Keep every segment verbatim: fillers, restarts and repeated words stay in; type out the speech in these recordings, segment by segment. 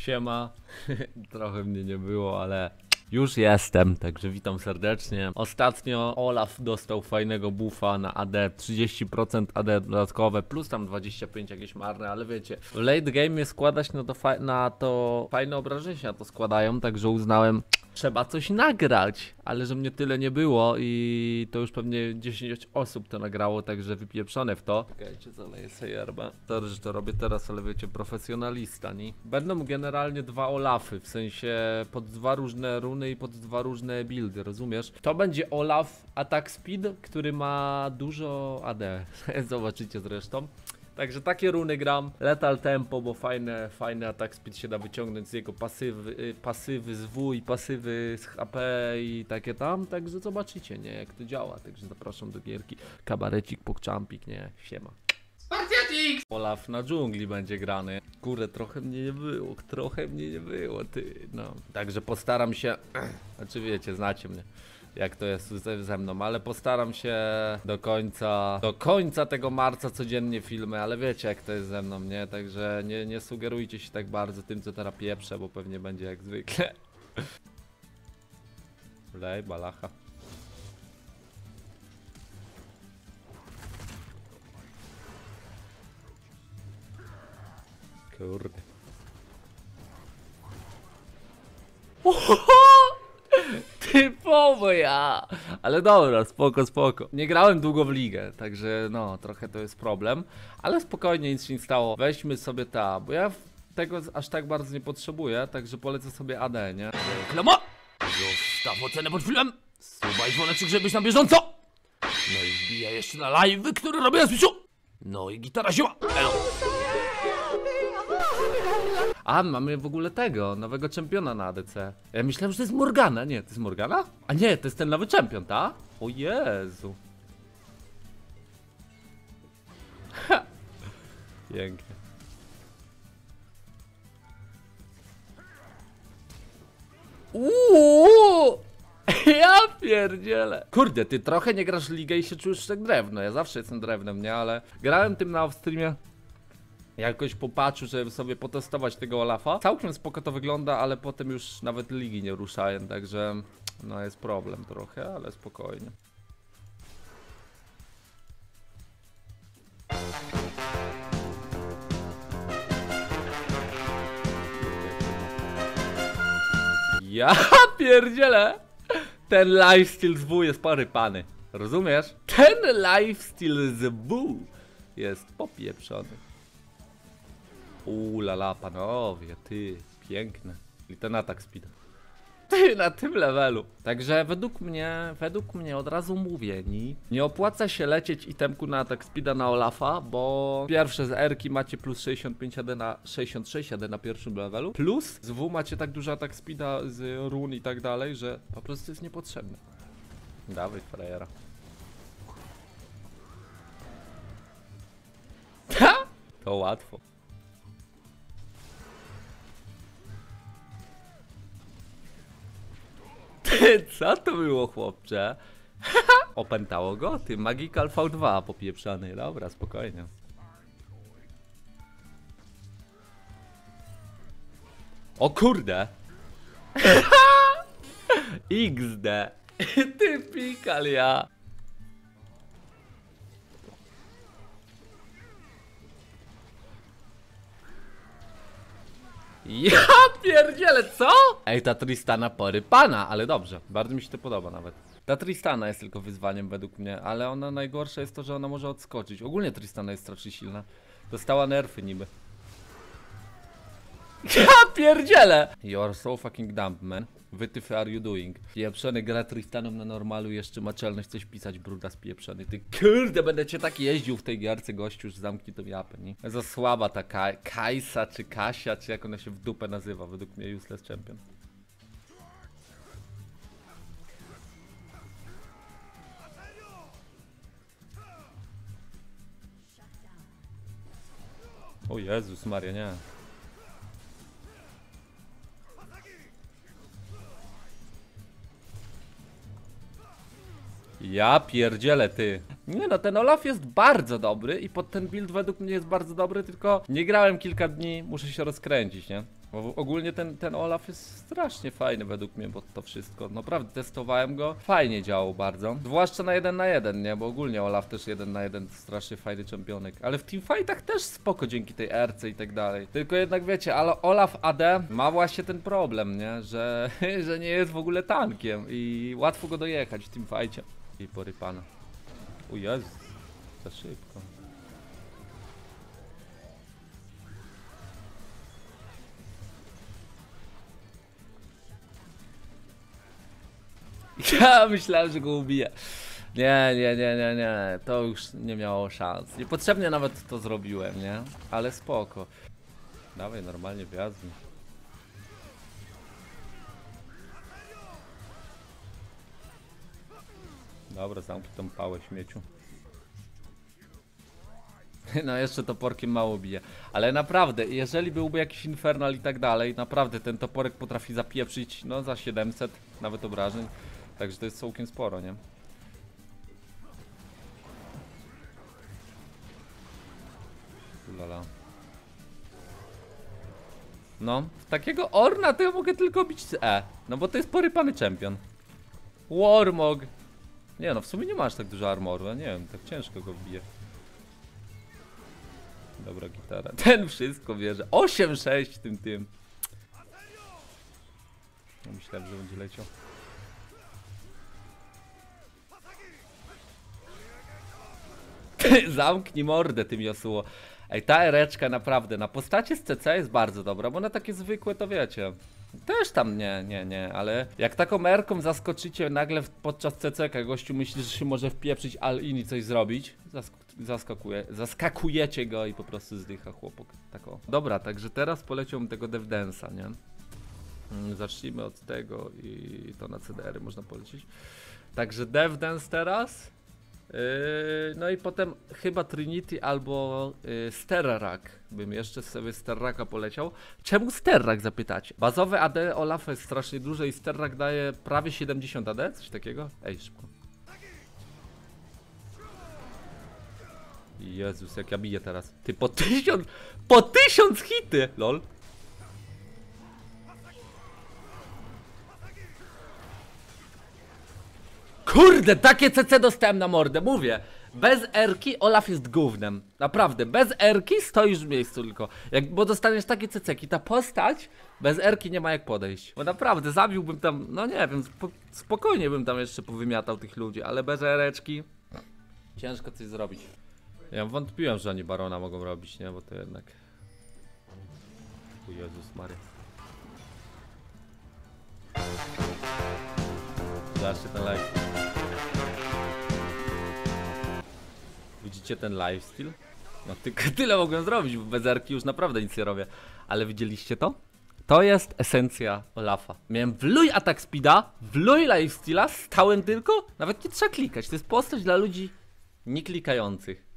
Siema. Trochę mnie nie było, ale już jestem, także witam serdecznie. Ostatnio Olaf dostał fajnego buffa na A D, trzydzieści procent A D dodatkowe, plus tam dwadzieścia pięć jakieś marne, ale wiecie, w late game składać no to na to fajne obrażenia to składają, także uznałem, trzeba coś nagrać, ale że mnie tyle nie było i to już pewnie dziesięć osób to nagrało, także wypieprzone w to. Czekajcie, zaleję sobie yerbę. To, że to robię teraz, ale wiecie, profesjonalista, nie? Będą generalnie dwa Olafy, w sensie pod dwa różne runy i pod dwa różne buildy, rozumiesz? To będzie Olaf Attack Speed, który ma dużo A D, zobaczycie zresztą. Także takie runy gram, Lethal Tempo, bo fajne, fajny attack speed się da wyciągnąć z jego pasywy, pasywy z W i pasywy z H P i takie tam, także zobaczycie, nie, jak to działa, także zapraszam do gierki, kabarecik, pokczampik, nie, siema. Spartiatik! Olaf na dżungli będzie grany. Kurde, trochę mnie nie było, trochę mnie nie było, ty, no. Także postaram się, znaczy wiecie, znacie mnie. Jak to jest ze, ze mną, ale postaram się do końca, do końca tego marca codziennie filmy, ale wiecie jak to jest ze mną, nie? Także nie, nie sugerujcie się tak bardzo tym, co teraz pieprzę, bo pewnie będzie jak zwykle. Lej, balacha. Kurde. Typowo ja! Ale dobra, spoko, spoko. Nie grałem długo w ligę, także no, trochę to jest problem. Ale spokojnie, nic się nie stało. Weźmy sobie ta, bo ja tego aż tak bardzo nie potrzebuję, także polecę sobie A D, nie? Reklama! Zostaw ocenę pod filmem! Suba i dzwoneczek, żebyś na bieżąco! No i wbija jeszcze na live, które robię na Switchu! No i gitara siła! Elo! A, mamy w ogóle tego, nowego czempiona na A D C. Ja myślałem, że to jest Morgana. Nie, to jest Morgana? A nie, to jest ten nowy czempion, ta? O Jezu. Ha. Pięknie. Uuu! Ja pierdzielę. Kurde, ty trochę nie grasz w ligę i się czujesz tak drewno. Ja zawsze jestem drewnem, nie? Ale grałem tym na off-streamie. Jakoś popatrzył, żeby sobie potestować tego Olafa. Całkiem spoko to wygląda, ale potem już nawet ligi nie ruszałem, także no jest problem trochę, ale spokojnie. Ja pierdzielę! Ten lifestyle z W jest porypany. Rozumiesz? Ten lifestyle z W jest popieprzony. Uuu, lala, panowie, ty, piękne. I ten atak speed. Ty, na tym levelu. Także według mnie, według mnie od razu mówię, nie, nie opłaca się lecieć itemku na atak speeda na Olafa, bo pierwsze z R-ki macie plus sześćdziesiąt pięć A D na sześćdziesiąt sześć A D na pierwszym levelu, plus z W macie tak dużo atak speeda z run i tak dalej, że po prostu jest niepotrzebne. Dawaj, frajera. Ha! To łatwo. Co to było, chłopcze? Opętało go? Ty, Magical V dwa popieprzany. Dobra, spokojnie. O kurde! X D. Ty pikal ja. Ja pierdzielę, co? Ej, ta Tristana porypana, ale dobrze, bardzo mi się to podoba nawet. Ta Tristana jest tylko wyzwaniem według mnie, ale ona najgorsza jest to, że ona może odskoczyć. Ogólnie Tristana jest strasznie silna. Dostała nerfy niby. Ja pierdzielę! You are so fucking dumb, man. Wytyfy are you doing? Pieprzony gra Tristaną na normalu, jeszcze ma czelność coś pisać, bruda spieprzony. Ty kurde, będę cię tak jeździł w tej gierce, gościu, już zamknij tą japę, nie? Za słaba ta Ka Kajsa, czy Kasia, czy jak ona się w dupę nazywa, według mnie useless champion. O Jezus Maria, nie. Ja pierdzielę, ty. Nie no, ten Olaf jest bardzo dobry i pod ten build według mnie jest bardzo dobry, tylko nie grałem kilka dni, muszę się rozkręcić, nie? Bo ogólnie ten, ten Olaf jest strasznie fajny według mnie, bo to wszystko, naprawdę testowałem go, fajnie działał bardzo. Zwłaszcza na jeden na jeden, nie? Bo ogólnie Olaf też jeden na jeden strasznie fajny czempionek. Ale w teamfightach też spoko dzięki tej erce i tak dalej. Tylko jednak wiecie, ale Olaf A D ma właśnie ten problem, nie? Że, że nie jest w ogóle tankiem i łatwo go dojechać w teamfightie. I porypana. O Jezu, za szybko. Ja myślałem, że go ubije. Nie, nie, nie, nie, nie. To już nie miało szans. Niepotrzebnie nawet to zrobiłem, nie? Ale spoko. Dawaj, normalnie wjazd. Dobra, zamknij tą pałę śmieciu. No jeszcze toporkiem mało bije. Ale naprawdę, jeżeli byłby jakiś infernal i tak dalej, naprawdę ten toporek potrafi zapieprzyć, no za siedemset nawet obrażeń. Także to jest całkiem sporo, nie? Ulala. No, w takiego Orna to ja mogę tylko bić z E. No bo to jest porypany champion. Warmog. Nie no, w sumie nie masz tak dużo armoru, ja nie wiem, tak ciężko go wbije. Dobra gitara. Ten wszystko bierze. osiem sześć tym tym. No, myślałem, że będzie leciał. Zamknij mordę tym Yasuo. Ej, ta ereczka naprawdę na postacie z C C jest bardzo dobra, bo na takie zwykłe to wiecie. Też tam nie, nie, nie, ale jak taką erką zaskoczycie nagle podczas C C K, gościu myśli, że się może wpieprzyć all-in i coś zrobić, zask zaskakuje, zaskakujecie go i po prostu zdycha chłopok. Tak o. Dobra, także teraz poleciał tego DevDance'a, nie? Zacznijmy od tego i to na C D R-y można polecieć. Także DevDance teraz. Yy, no i potem chyba Trinity albo yy, Sterrak. Bym jeszcze sobie Sterraka poleciał. Czemu Sterrak zapytacie? Bazowe A D Olafa jest strasznie duże i Sterrak daje prawie siedemdziesiąt A D? Coś takiego? Ej, szybko. Jezus, jak ja biję teraz. Ty po tysiąc, po tysiąc hity! Lol. Kurde, takie C C dostałem na mordę, mówię. Bez erki Olaf jest gównem. Naprawdę, bez erki stoisz w miejscu tylko. Jak, bo dostaniesz takie C C ki, ta postać bez erki nie ma jak podejść. Bo naprawdę, zabiłbym tam, no nie wiem, spo, spokojnie bym tam jeszcze powymiatał tych ludzi, ale bez ereczki ciężko coś zrobić. Ja wątpiłem, że oni barona mogą robić, nie? Bo to jednak... O Jezus Maria. Zobaczcie ten live. Widzicie ten lifestyle? No tylko tyle mogłem zrobić, bo bez erki już naprawdę nic nie robię. Ale widzieliście to? To jest esencja Olafa. Miałem wluj atak speeda, wluj lifestyla, stałem tylko, nawet nie trzeba klikać. To jest postać dla ludzi nie klikających.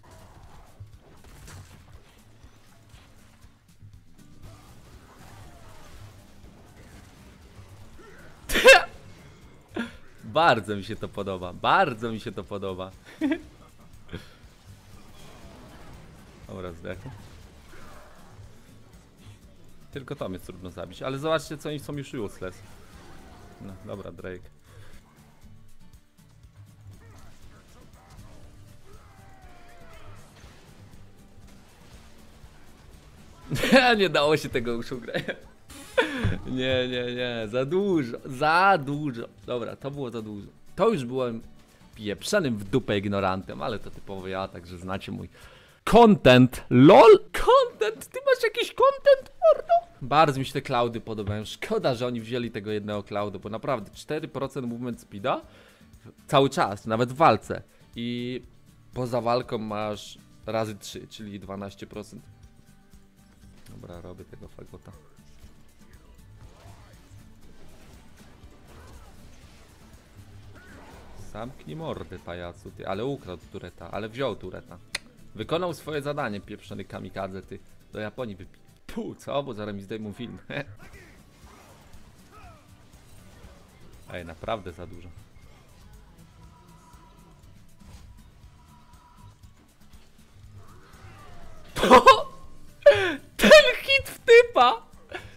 Bardzo mi się to podoba, bardzo mi się to podoba. Dobra, zdechł. Tylko tam jest trudno zabić, ale zobaczcie co oni są już useless. No, dobra, Drake. Nie dało się tego już ugrać. Nie, nie, nie, za dużo, za dużo. Dobra, to było za dużo. To już byłem pieprzonym w dupę ignorantem, ale to typowo ja, także znacie mój content. LOL? Content? Ty masz jakiś content, mordo? Bardzo mi się te cloudy podobają. Szkoda, że oni wzięli tego jednego cloudu, bo naprawdę cztery procent movement speeda cały czas, nawet w walce. I poza walką masz razy trzy, czyli dwanaście procent. Dobra, robię tego fagota. Zamknij mordy, pajacu, ty, ale ukradł tureta, ale wziął tureta. Wykonał swoje zadanie, pieprzony kamikadze, ty. Do Japonii wypij. Puh, co? Bo zaraz mi zdejmą film. Ej, naprawdę za dużo. Ten hit w typa!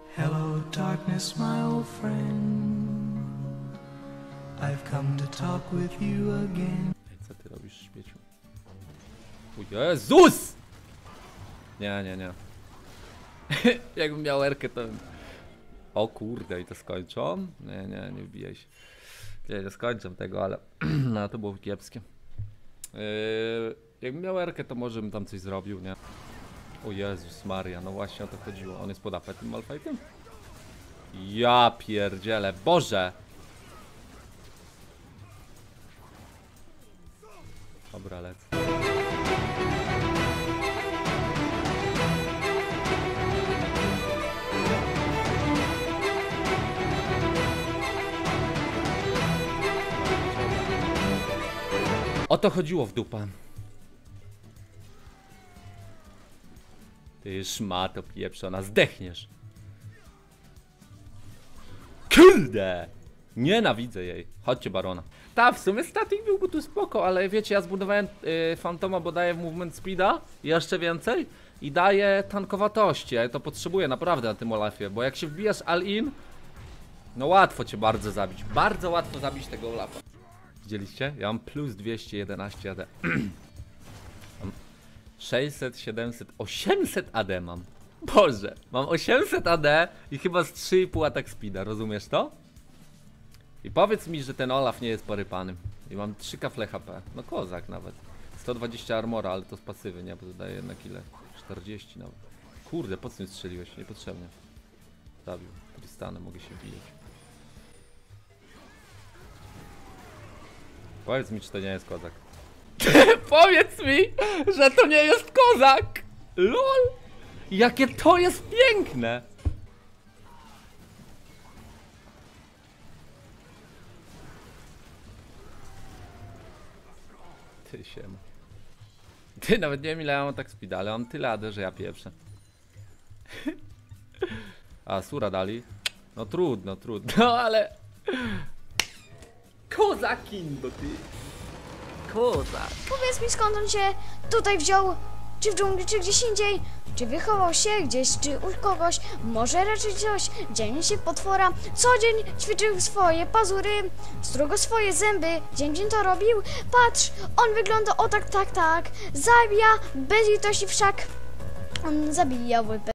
darkness, my old friend. I've come to talk with you again. Ej, co ty robisz, śmieciu? O Jezus! Nie, nie, nie. Jakbym miał erkę, to... O kurde, i to skończą? Nie, nie, nie wbijaj się. Nie, nie skończę tego, ale... no, to było kiepskie. Yy, jakbym miał erkę, to może bym tam coś zrobił, nie? O Jezus Maria, no właśnie o to chodziło. On jest pod apetem Malphite'em? Ja pierdzielę, Boże! Dobra, lecę. O to chodziło w dupa. Ty szmato pieprzona, zdechniesz. Kurde! Nienawidzę jej. Chodźcie, Barona. Ta, w sumie statik byłby tu spoko, ale wiecie, ja zbudowałem yy, Fantoma, bo daje movement speeda i jeszcze więcej i daje tankowatości. Ja to potrzebuję naprawdę na tym Olafie, bo jak się wbijasz all-in, no łatwo cię bardzo zabić. Bardzo łatwo zabić tego Olafa. Widzieliście? Ja mam plus dwieście jedenaście A D. Mam sześćset, siedemset, osiemset A D mam. Boże, mam osiemset A D i chyba z trzy i pół atak speeda, rozumiesz to? I powiedz mi, że ten Olaf nie jest porypanym. I mam trzy kafle H P. No kozak nawet. sto dwadzieścia armora, ale to z pasywy, nie? Bo to daje jednak ile? czterdzieści nawet. Kurde, po co mi strzeliłeś? Niepotrzebnie. Zabił. Tristanem mogę się bijać. Powiedz mi, czy to nie jest kozak. Powiedz mi, że to nie jest kozak! LOL! Jakie to jest piękne! Ty się ma. Ty, nawet nie wiem ile ja mam tak speeda, ale mam tyle A D, że ja pieprzę. A, sura dali? No trudno, trudno, ale... Kozakin, bo ty... Kozak. Powiedz mi, skąd on się tutaj wziął? Czy w dżungli, czy gdzieś indziej? Czy wychował się gdzieś, czy u kogoś? Może raczej coś? Dzień się potwora. Co dzień ćwiczył swoje pazury, strugo swoje zęby. Dzień dzień to robił. Patrz, on wygląda o tak, tak, tak. Zabija bez litości wszak. On zabijał